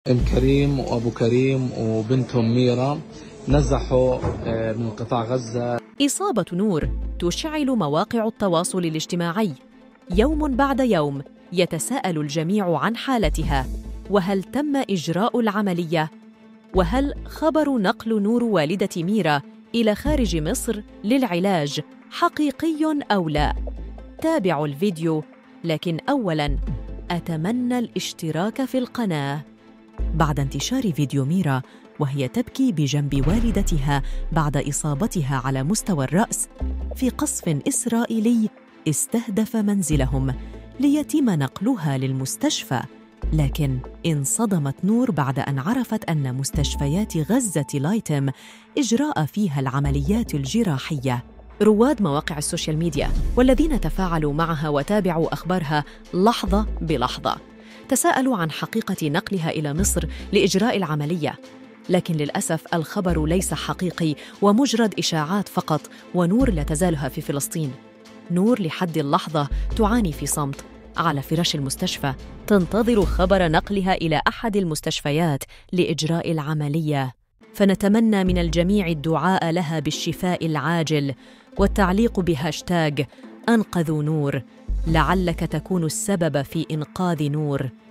ام كريم وابو كريم وبنتهم ميرا نزحوا من قطاع غزة. إصابة نور تشعل مواقع التواصل الاجتماعي. يوم بعد يوم يتساءل الجميع عن حالتها، وهل تم إجراء العملية؟ وهل خبر نقل نور والدة ميرا إلى خارج مصر للعلاج حقيقي أو لا؟ تابعوا الفيديو، لكن أولاً أتمنى الاشتراك في القناة. بعد انتشار فيديو ميرا وهي تبكي بجنب والدتها بعد إصابتها على مستوى الرأس في قصف إسرائيلي استهدف منزلهم ليتم نقلها للمستشفى، لكن انصدمت نور بعد أن عرفت أن مستشفيات غزة لايتم إجراء فيها العمليات الجراحية. رواد مواقع السوشيال ميديا والذين تفاعلوا معها وتابعوا أخبارها لحظة بلحظة تساءلوا عن حقيقة نقلها إلى مصر لإجراء العملية، لكن للأسف الخبر ليس حقيقي ومجرد إشاعات فقط، ونور لا تزالها في فلسطين. نور لحد اللحظة تعاني في صمت على فراش المستشفى، تنتظر خبر نقلها إلى أحد المستشفيات لإجراء العملية. فنتمنى من الجميع الدعاء لها بالشفاء العاجل والتعليق بهاشتاج أنقذوا نور، لعلك تكون السبب في إنقاذ نور.